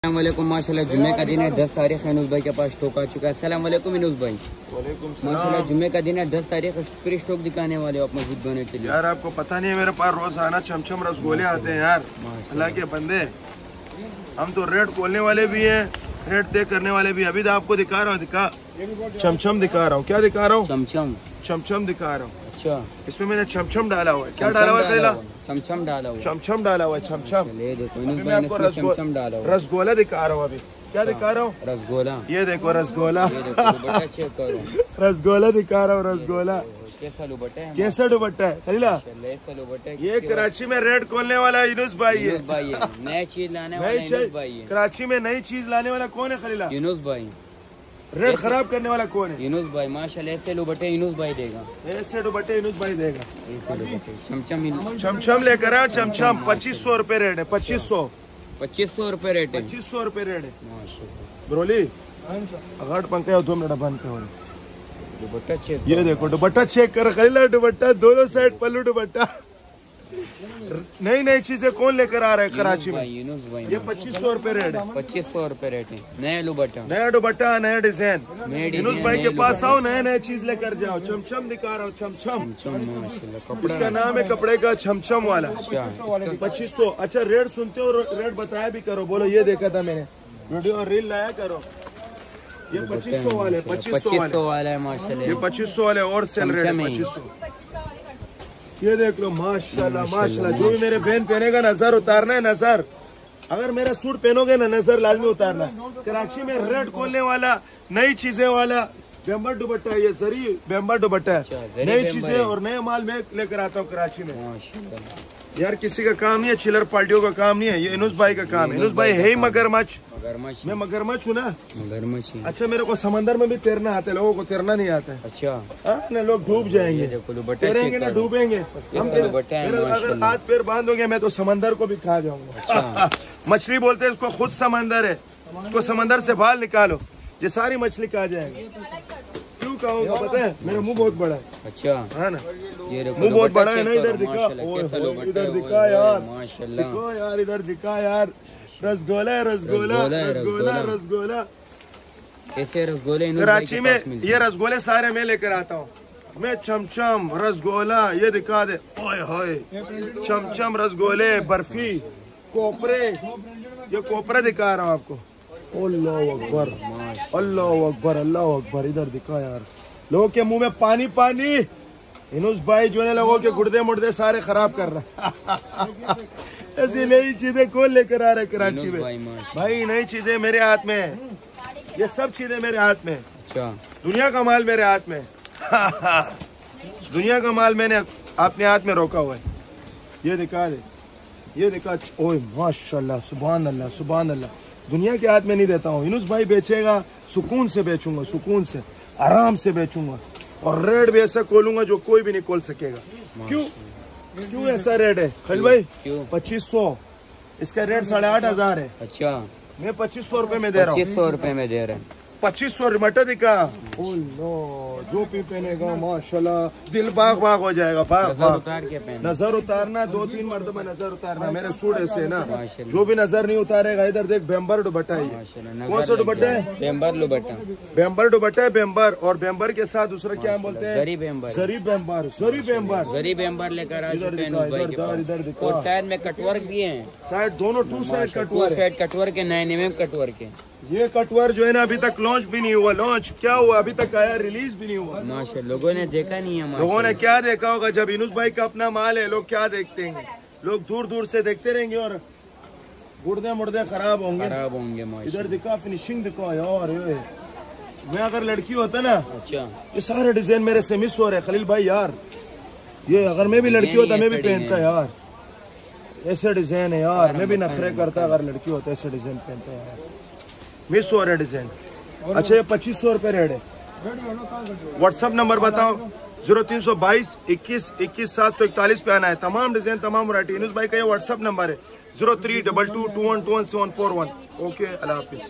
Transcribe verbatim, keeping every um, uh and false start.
अस्सलाम वालेकुम। माशाल्लाह जुम्मे का दिन है, दस तारीख है। इनूस भाई के पास स्टॉक आ चुका है। अस्सलाम वालेकुम इनूस भाई। माशाल्लाह जुम्मे का दिन है, दस तारीख फिर स्टॉक दिखाने वाले हो आप मजबूत बनने के लिए। यार आपको पता नहीं है मेरे पास रोज आना चमचम रसगोले आते हैं यार। अल्लाह के बंदे, हम तो रेट खोलने वाले भी हैं, रेट तय करने वाले भी। अभी तो आपको दिखा रहा हूँ, दिखा चमचम दिखा रहा हूँ। क्या दिखा रहा हूँ? चमचम चमचम दिखा रहा हूँ। अच्छा, इसमें मैंने चमचम डाला हुआ है। क्या डाला हुआ है? चमचम डाला हुआ है। चमचम डाला हुआ है। चमचम ले देखो इनूस मैं भाई ने आपको इसमें चमचम डाला हुआ है। रसगोला दिखा रहा हूँ। अभी क्या दिखा रहा हूँ? रसगोला। ये देखो रसगोला, ये देखो दुपट्टा चेक करो। रसगोला दिखा रहा हूँ। रसगोला कैसा दुपट्टा है? कैसा दुपट्टा है खलीला? कैसा दुपट्टा है? ये कराची में रेट खोलने वाला यूनुस भाई है। इनूस भाई है, नई चीज लाने वाला नई इनूस भाई है। कराची में नई चीज लाने वाला कौन है खलीला? यूनुस भाई। रेट खराब करने वाला कौन है? यूनुस भाई। माशाल्लाह ऐसे दुपट्टे यूनुस भाई देगा। ऐसे दुपट्टे यूनुस भाई देगा। चमचम चमचम लेकर आया। चमचम पच्चीस सौ रूपए रेट है। पच्चीस सौ पच्चीस सौ रूपए रेट है। पच्चीस सौ रूपए रेट है। माशाल्लाह ब्रोली अगर पंखा दो मिनट बंद कर। दुपट्टा चेक। ये देखो दुपट्टा चेक कर खलीला। दुपट्टा दोनों साइड पल्लू दुपट्टा। नई नई चीजें कौन लेकर आ रहा है कराची में? यूनुस भाई। ये पच्चीस सौ रूपए रेट है। पच्चीस सौ रूपए रेट है। नया दुपट्टा, नया दुपट्टा, नया डिजाइन। यूनुस भाई के पास आओ, नया नया चीज लेकर जाओ। चमचम दिखा रहा हूँ। चमचम माशाल्लाह इसका नाम है कपड़े का, छमछम वाला। पच्चीस सौ। अच्छा रेट सुनते हो, रेट बताया भी करो। बोलो ये देखा था मैंने वीडियो और रील लाया करो। ये पच्चीस सौ वाले, पच्चीस सौ वाला है माशाल्लाह। ये पच्चीस सौ वाले और सेल रेट है पच्चीस सौ। ये देख लो माशाल्लाह माशाल्लाह। जो भी मेरे बहन पहनेगा नजर उतारना है। नजर अगर मेरा सूट पहनोगे ना, नजर लाजमी उतारना। कराची में रेट खोलने वाला, नई चीजें वाला बेम्बर दुपट्टा है। ये जरी बेम्बर दुपट्टा है। नई चीजें और नए माल में लेकर आता हूँ कराची में। यार किसी का काम नहीं है, चिलर पार्टियों का काम नहीं है। ये इनुस भाई का काम है। इनुस भाई है ही मगरमच्छ। मगरमच्छ। मैं मगरमच्छ हूँ ना। मगरमच्छ। अच्छा मेरे को समंदर में भी तैरना आता है, लोगों को तैरना नहीं आता है। अच्छा हाँ ना, लोग डूब जाएंगे। तैरेंगे ना डूबेंगे हम। अगर हाथ पैर बांधोगे मैं तो समंदर को भी खा जाऊंगा। मछली बोलते हैं इसको, खुद समंदर है। उसको समंदर से बाहर निकालो, ये सारी मछली खा जाएंगे। क्यों कहूँगा पता है? मेरा मुंह बहुत बड़ा है। अच्छा है ना, ये मुंह बहुत बड़ा है ना। इधर दिखा, इधर दिखा यार, दिखो यार, इधर दिखा यार। रसगोला रसगोला रसगोला रसगोला। कैसे रसगोले कराची में ये रसगोले सारे मैं लेकर आता हूँ। मैं चमचम रसगोला ये दिखा दे। ओए होए, चमचम रसगोले, बर्फी, कोपरे। ये कोपरे दिखा रहा हूँ आपको। अल्लाह अकबर, अल्लाह अकबर, अल्लाह अकबर। इधर दिखा यार, लोगों के मुंह में पानी पानी। इनुस भाई जो है लोगों के गुर्दे मुर्दे सारे खराब कर रहा है। ऐसी नई चीजें कौन लेकर आ रहे कराची में? भाई नई चीजें मेरे हाथ में है। ये सब चीजें मेरे हाथ में है। अच्छा, दुनिया का माल मेरे हाथ में है। दुनिया का माल मैंने अपने हाथ में रोका हुआ है। ये दिखा दे, ये दिखा। ओए माशाल्लाह, सुभान अल्लाह, सुभान अल्लाह। दुनिया के हाथ में नहीं देता हूँ। यूनुस भाई बेचेगा, सुकून से बेचूंगा, सुकून से, आराम से बेचूंगा। और रेट भी ऐसा खोलूंगा जो कोई भी नहीं खोल सकेगा। क्यों क्यों ऐसा रेट है खलील भाई? पच्चीस सौ। इसका रेट साढ़े आठ हजार है। अच्छा, मैं पच्चीस सौ रूपये में दे रहा हूँ। पच्चीस सौ रूपये में दे रहे हैं। पच्चीस सौ मटर दिखा। जो भी पहनेगा माशाल्लाह दिल बाग बाग हो जाएगा। बाग बाग उतार के पहन। नजर उतारना, दो तीन मरतबा नजर उतारना। मेरे सूट ऐसे ना, जो भी नजर नहीं उतारेगा। इधर देख बेम्बर दुपट्टा है। कौन सा दुपट्टा है? बेम्बर दुपट्टा। बेम्बर दुपट्टा है। बेम्बर और बेम्बर के साथ दूसरा क्या बोलते हैं? जरी बेम्बर। जरी बेम्बर, जरी बेम्बर, जरी बेम्बर लेकर आ इधर चुके दिखा, हैं। इधर इधर दिखा। और साइड में कटवर्क भी है। साइड दोनों two side cutwork, side cutwork के, नए एम कटवर्क के। ये कटवर जो है ना अभी तक लॉन्च भी नहीं हुआ। लॉन्च क्या हुआ? अभी तक आया, रिलीज भी नहीं हुआ। माशाल्लाह, लोगों ने देखा नहीं है। लोगों ने क्या देखा होगा? जब इनुस भाई का अपना माल है, लोग क्या देखते हैं? लोग दूर दूर से देखते रहेंगे और गुर्दे मुर्दे खराब होंगे, खराब होंगे। इधर दिखा, फिनिशिंग दिखा यार। ये मैं अगर लड़की होता ना, अच्छा, ये सारे डिजाइन मेरे से मिस हो रहे खलील भाई यार। ये अगर मैं भी लड़की होता मैं भी पहनता यार। ऐसे डिजाइन है यार, मैं भी नखरे करता अगर लड़की होता। ऐसे डिजाइन पहनता यार, मिस हो रहे डिजाइन। अच्छा ये पच्चीस सौ रुपये रेट है। व्हाट्सअप नंबर बताओ, जीरो तीन सौ बाईस इक्कीस इक्कीस सात सौ इकतालीस पे आना है। तमाम डिजाइन, तमाम वैरायटी। इनुस भाई का ये व्हाट्सअप नंबर है, zero three double two two one two one seven four one. Okay, Allah हाफिज।